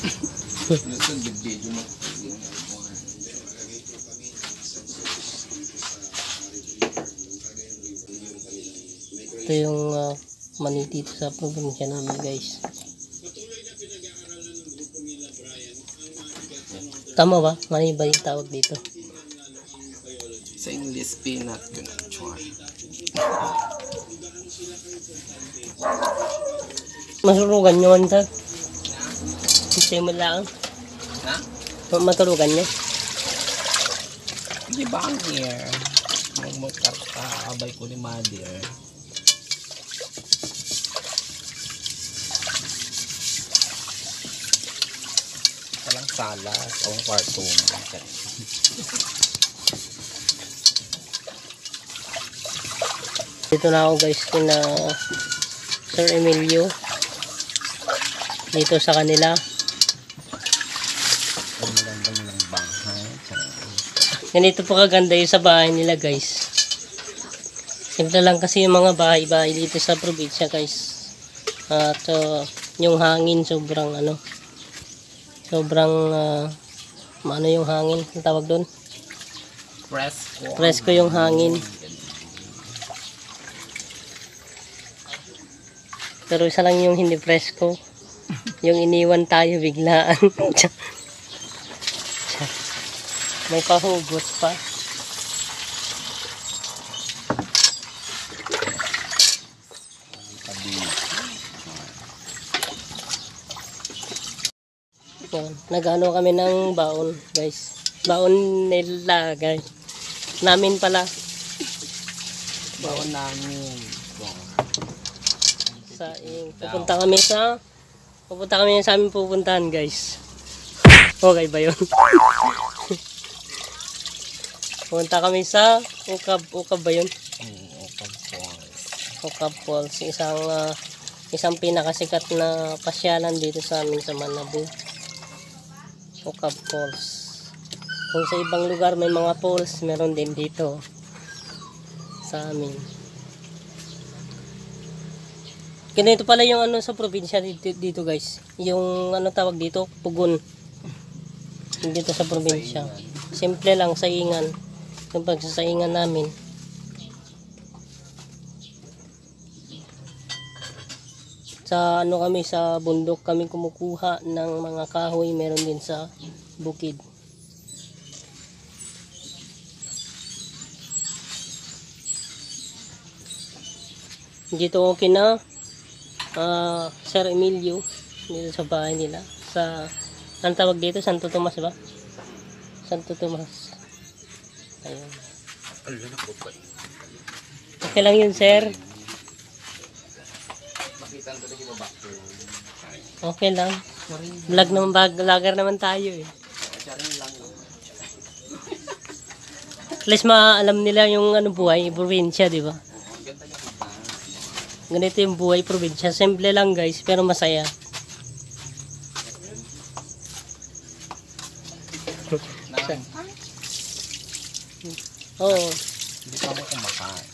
Ito yung mani dito sa probinsya namin, guys. Tama ba? Mani ba yung tawag dito? Sa English, peanut yun. Masurugan nyo man sa? Kasi mo lang. Ha? Matulugan nyo? Di ba ang here? Magkarkaabay ko ni mother. Walang salas o kwarto mo. Dito na ako, guys, kina Sir Emilio. Dito sa kanila. Ang maganda nilang bahay. Ganito po kaganda yung sa bahay nila, guys. Simple lang kasi yung mga bahay-bahay dito sa probinsya, guys. At yung hangin sobrang ano yung hangin, ang tawag doon? Presko. Presko yung hangin. Pero isa lang yung hindi presko. Yung iniwan tayo biglaan. May pahugot pa. Yan. Nag-ano kami ng baon, guys. Baon nila, guys. Namin pala. Baon namin. Pupunta kami sa aming pupuntahan, guys. Okay ba yun? Pupunta kami sa Ukab ba yun? Ukab Falls. Isang pinakasikat na pasyalan dito sa amin sa Manabu. Ukab Falls. Kung sa ibang lugar may mga falls, meron din dito sa amin. Ganito pala yung sa probinsya dito, guys. Yung tawag dito, pugon. Dito sa probinsya. Simple lang, saingan. Yung pagsasaingan namin. Sa kami, sa bundok kami kumukuha ng mga kahoy. Meron din sa bukid. Dito okay na Sir Emilio dito sa bahay nila sa ang tawag dito, Santo Tomas ba? Santo Tomas. Ayun. Okay lang yun, sir. Okay lang. Vlog naman, vlogger naman tayo eh. At least maalam nila yung buhay, probinsya, di ba? Ganito yung buhay probinsya. Simple lang, guys, pero masaya. Oo. Hindi pa ako kumakain.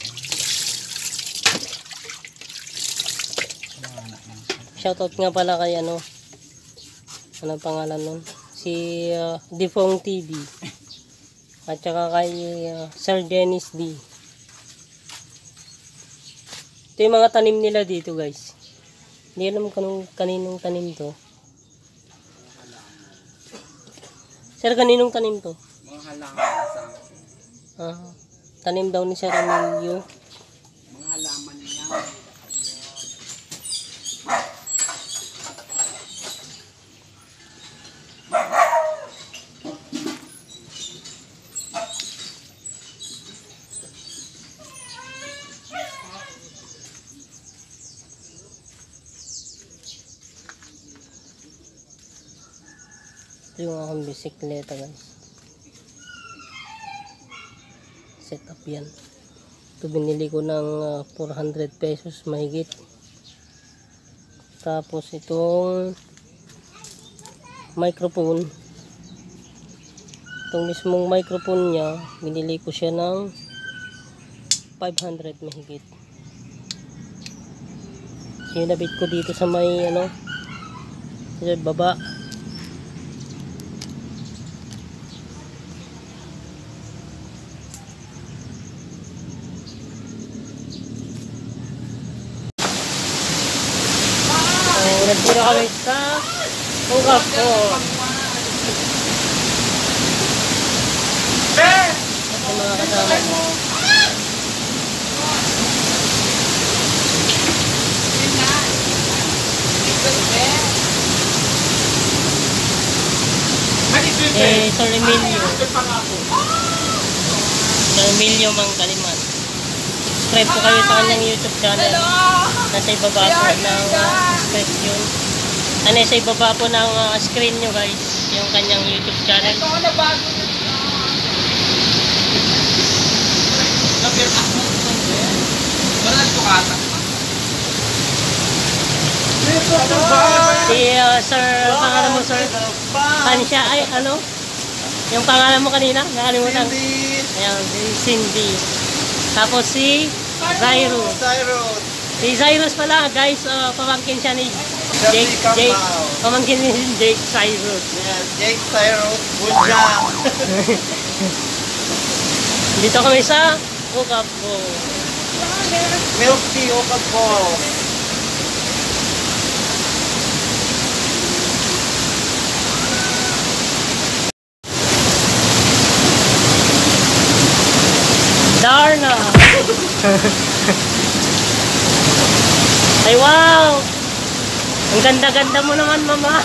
Shoutout nga pala kay anong pangalan nun? Si Difong TV. At saka kay Sir Dennis D. Ito yung mga tanim nila dito, guys. Hindi alam kaninong tanim to. Sir, kaninong tanim to? Mga halaman sa tanim daw ni Sir Emilio. mga halaman niya. Ito yung akong bisikleta, guys. Set up yan. Ito binili ko ng 400 pesos mahigit. Tapos itong microphone. Itong mismong microphone niya, binili ko siya ng 500 mahigit. Sinabit ko dito sa may sa baba. Nandito kami sa Ugap po. Ito mga kasama mo. Sir Emilio. Sir Emilio Mangkaliman. Subscribe po kayo sa kanyang YouTube channel. Nasa ibaba po ng screen yun. Nasa ibaba po ng screen nyo guys. Yung kanyang YouTube channel. Si Sir, pangalan mo Sir? Hansya, ay ano? Yung pangalan mo kanina? Nakalimutan. Ayan, si Cindy. Tapos si Cyrus. Si Cyrus pala guys, pamangkin siya ni Jake. Pamangkin ni Jake Cyrus. Yes, Jake Cyrus, Bunjang. Dito kami sa Ugap po. Milk tea, Ugap po. Darna! Ay wow! Ang ganda-ganda mo naman mama!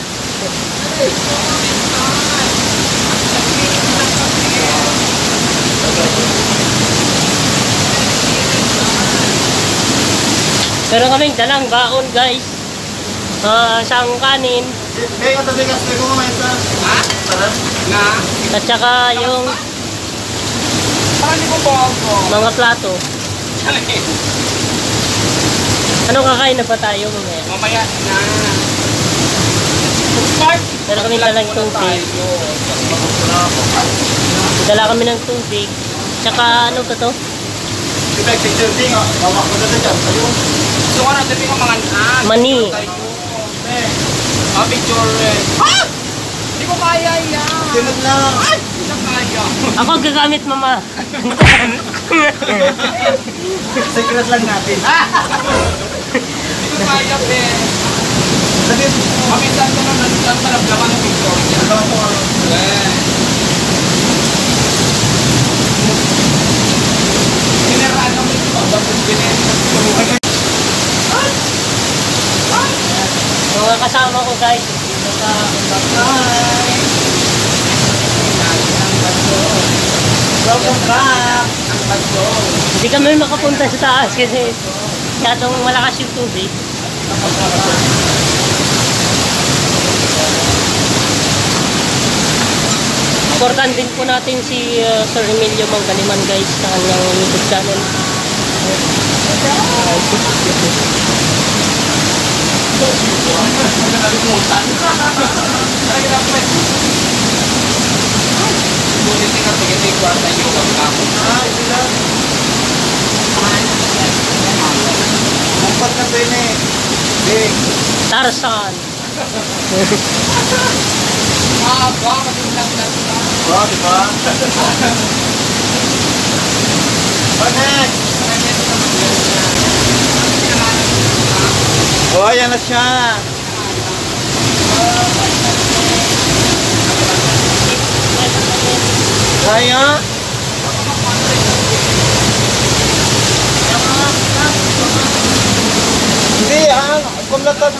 Pero kaming dalang baon guys. Isang kanin. Hey, kata bigas ko kumain sa. Ha? Tara. Na. At saka yung Hindi ko po ako. mga plato. Ano kakain na pa tayo mamaya? Mamaya na. Start. Dala kami dalang tubig. Dala kami ng tubig. Tsaka ano ba to? Pipag picture din ah. Bawa ko na dyan. Ayun. So ano sabi ko mga Mani. Picture. Ha? Hindi ko kaya yan. Tinod lang. Ay! Hindi na kaya. Ako gagamit mama. Secret lang natin. Hindi ko kaya Ben. Sabi mo. Maminsan ko naman ang sarap-laman ng picture niya. Kinaraan ng picture. Tapos binenta. Mga kasama ko guys. Dito sa Welcome back! Ang bagyo. hindi kami makapunta sa taas kasi masyadong malakas yung tubig. Supportan din po natin si Sir Emilio Mangkaliman guys sa kanyang YouTube channel. Umpat na din eh. Big. Tarzan. Oh, diba? Next! Oh, ayan na siya. Kaya? Hindi, kumlatan.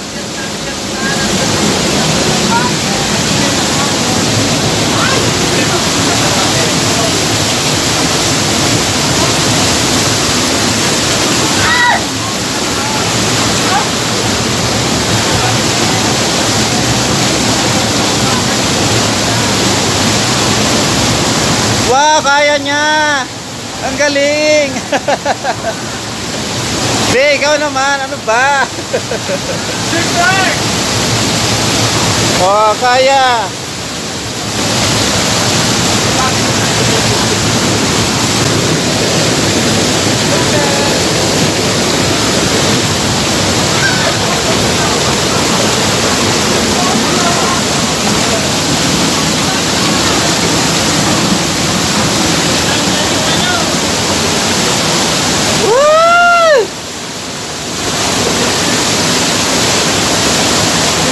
Wow, kaya niya. Ang galing. Be, ikaw naman. Ano ba? Oh, kaya.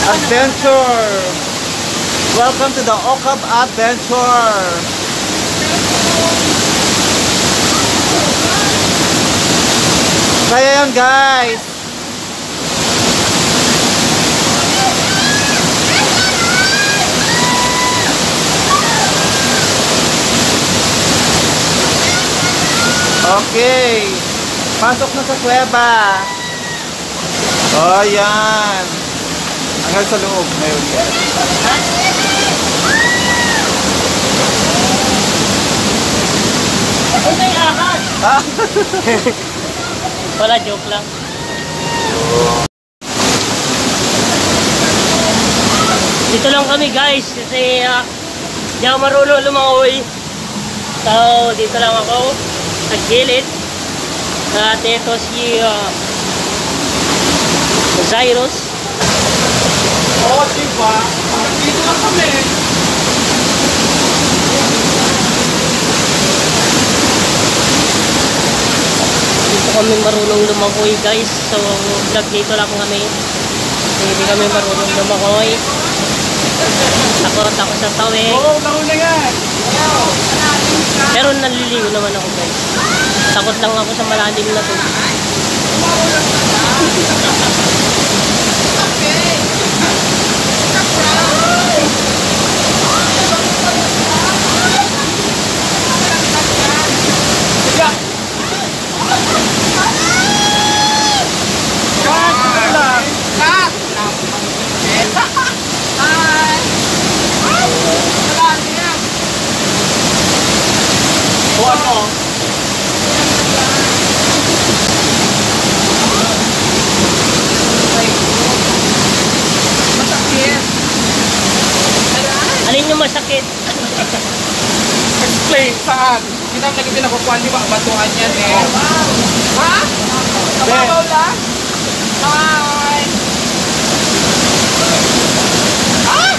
Adventure! Welcome to the Okab Adventure! Kaya yun guys! Okay! Pasok na sa kuweba! Oh, yan! Hanggang sa loob ngayon guys. Ah! Wala, joke lang. Dito lang kami guys kasi di ako marunong lumangoy. So dito lang ako sa gilid. At ito si Cyrus. Oo, diba? Dito lang kami. Dito kami marunong lumangoy guys. So vlog dito lang kami. Hindi kami marunong lumangoy. Takot ako sa tawid. Oo, nauna yan. Pero naliligo naman ako guys. Takot lang ako sa malalim na to. O ano? Masakit. Alin yung masakit? Explain, saan? Kita ang naging pinakukuhan, di ba? Batuhan yan eh. Ha? Kababaw lang? Hi! Ah!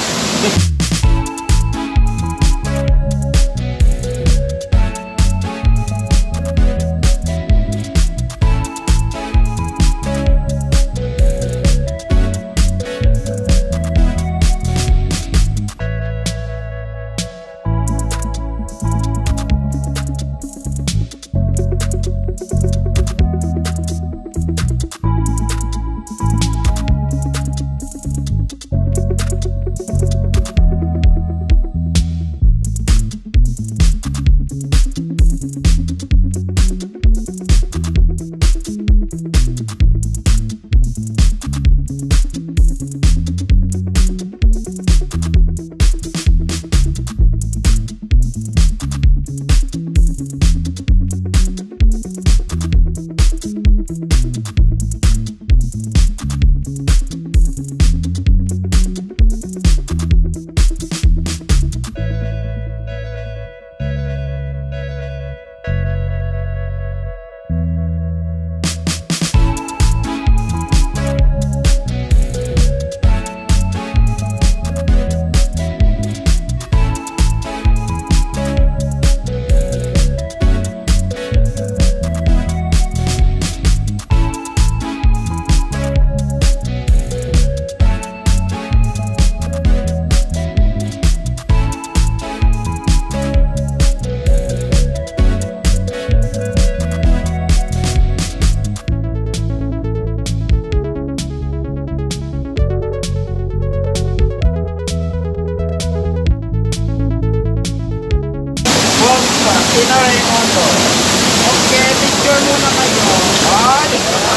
Sino Raymondo? Okay, picture muna kayo. Ay!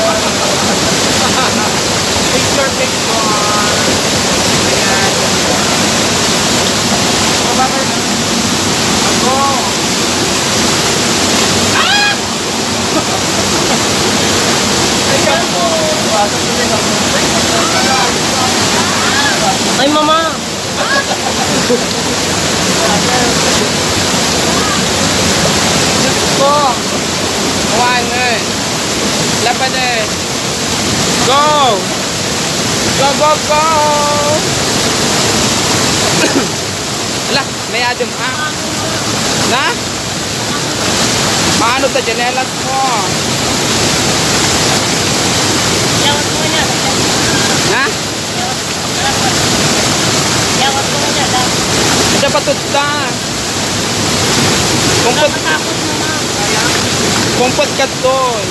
Picture. Ayan. Bakit? Ako. Ah! Ayan po. Ay mama! Go! One, laban Go! Go, go, go! Ala, may adim ha? Na? Paano ta janelas mo? Yawat mo niya. Na? ta. Kumpot. Takot naman. Kumpot ka doon.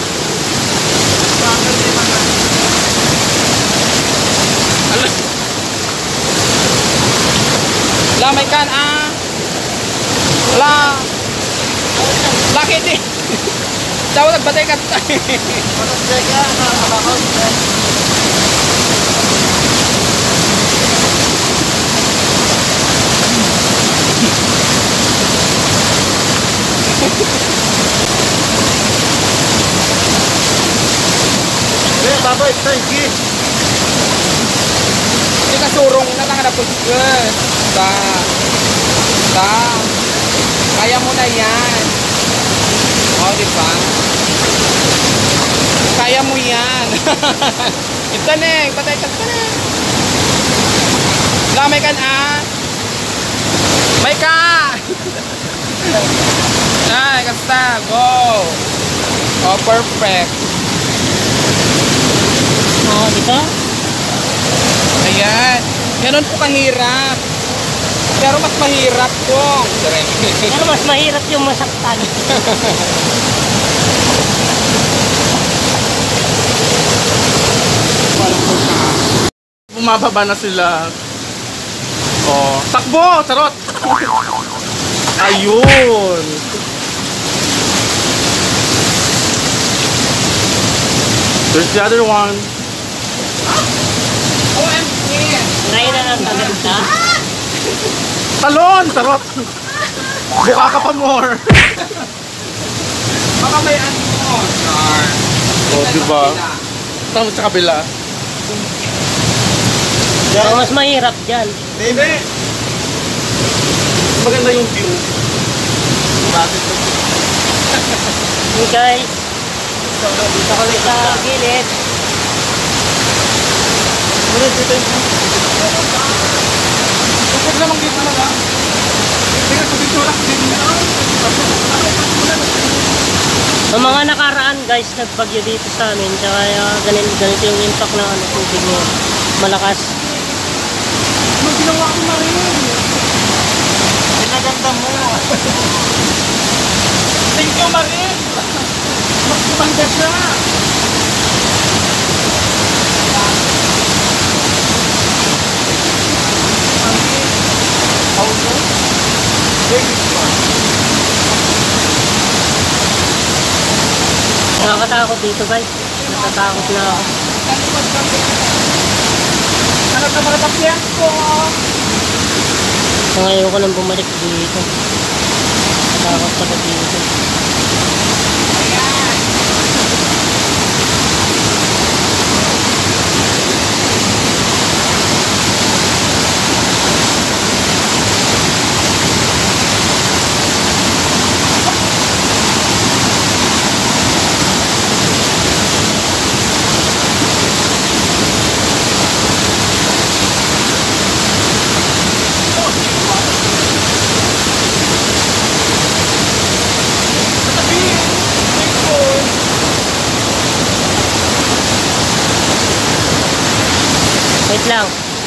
Ala. Lamay kan ah. La. Laki di. Daw nagbatay ka. Baboy, thank Hindi ka surong na lang na pagkas. Ta. Kaya mo na yan. O, diba? Kaya mo yan. Ito na eh. Patay ka na. Lamay ka na. May ka. Ay, kasta. Go. Oh, perfect. Oh, dito? Ayan. Ganon po kahirap. Pero mas mahirap po. Pero mas mahirap yung masaktan. Bumababa na sila. Oh, takbo! Charot! Ayun! There's the other one. OMG! Try na lang kaganda. Talon! Charot! Buka ka pa more! Baka may ano mo. Char. Oh, diba? Tama sa kabila. Pero mas mahirap dyan. Hindi! Maganda yung view. Bakit? Okay guys. Dito kami sa gilid. Huwag namang dito na lang. Tingnan ko dito lang. Sa mga nakaraan guys, nagbagyo dito sa amin. Kaya ganito yung impact ng tubig mo. Malakas. Anong ginawa ko na rin? Pinaganda mo! Thank you, Marin! Mas kumanda siya! How no? Very smart. Nakakatakot dito guys. Natatakot na ako. Ano ka mga takyan ko? So ngayon ko nang bumalik dito. Takot sa dito. Ayan! Wait lang.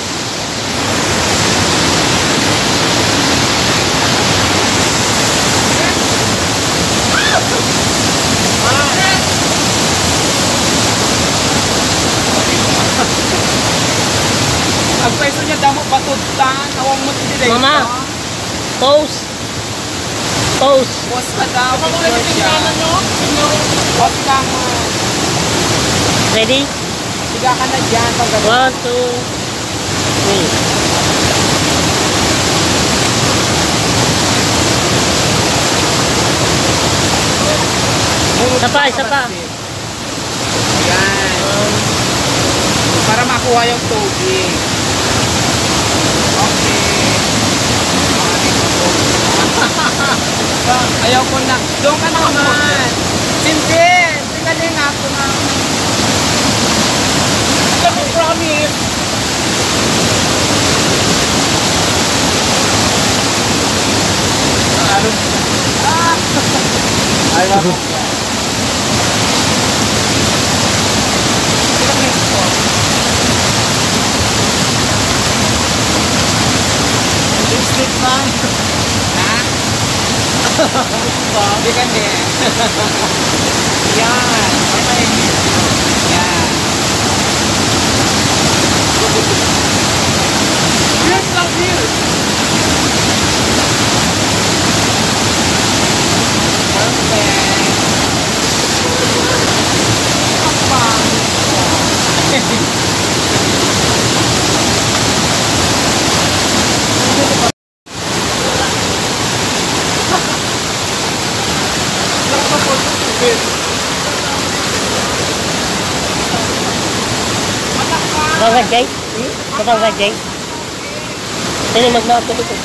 Ang peso niya damo batutan. Awang mo direct. Mama. Pose. Pose. Boss ka daw. Picture siya. Boss ka mo. Ready? Siga ka na dyan. 1, 2, 3. Isa pa, isa pa. Ayan. Para makuha yung tubig. Okay. Ayaw ko na. Doon ka naman. Hindi. Tingnan ako na. Let me promise. Ay, ako. Lipstick man. Hindi ka din. Yan. Okay. Yan. Views lang views. Kapag Jay? Kapag Jay? Sino magmapili ko?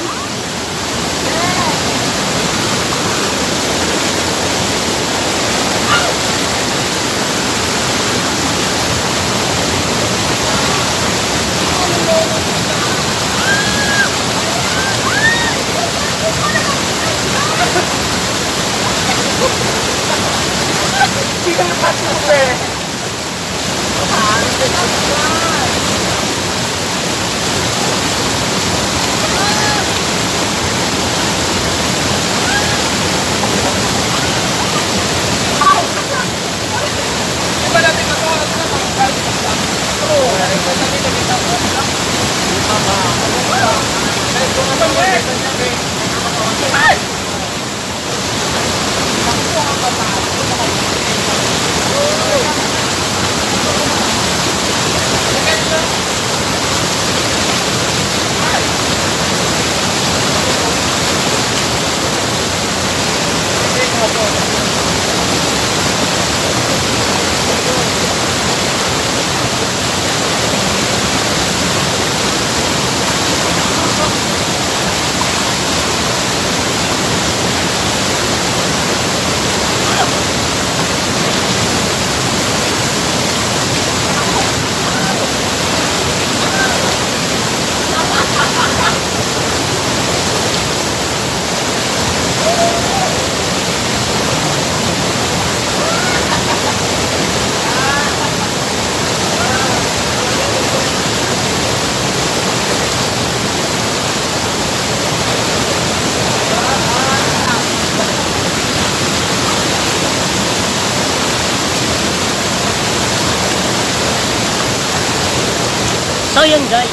So yun guys,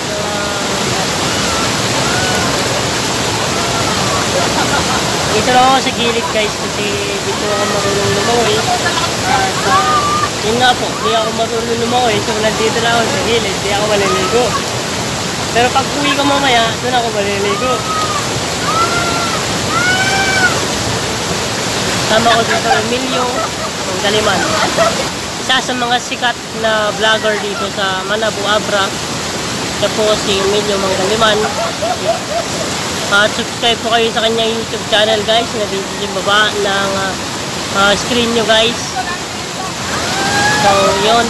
dito lang ako sa gilid guys kasi dito ako marunong lumawi at yun nga po, di ako marunong lumawi so nandito lang ako sa gilid, di ako maliligo. Pero pag uwi ko mamaya, doon ako maliligo. Sama ko dito sa Emilio ng Daliman, isa sa mga sikat na vlogger dito sa Manabu Abra. Siya po si Emilio Mangaliman. At subscribe po kayo sa kanyang YouTube channel guys, na dito sa baba ng screen nyo guys. So yun,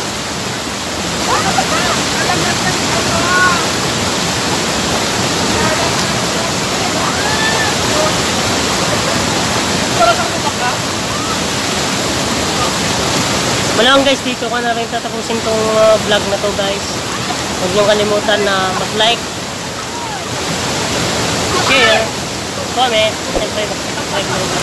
Malang guys, dito ko na rin tatapusin tong vlog na to guys. Huwag niyong kalimutan na mag-like, share, comment, siyempre mag-subscribe na rin.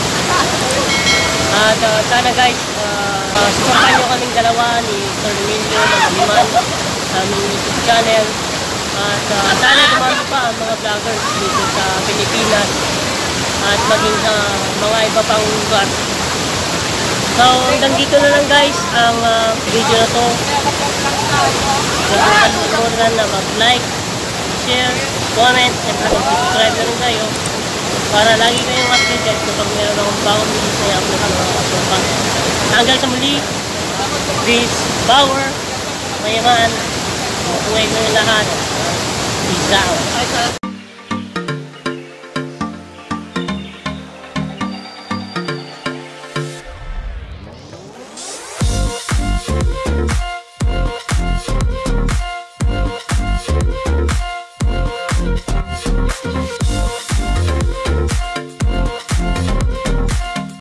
At sana guys, supportan nyo kaming dalawa ni Sir Emilio Mangaliman sa aming YouTube channel. At sana dumami pa ang mga vloggers dito sa Pilipinas at maging sa mga iba pang lugar. So, hanggang dito na lang guys ang video na to. Huwag kalimutan na mag-like, share, comment, siyempre mag-subscribe na rin kayo para lagi kayong updated kapag meron akong bagong video na i-upload ng mga kasopa. Hanggang sa muli, peace, power, mayaman, mabuhay ko yung lahat. Peace out.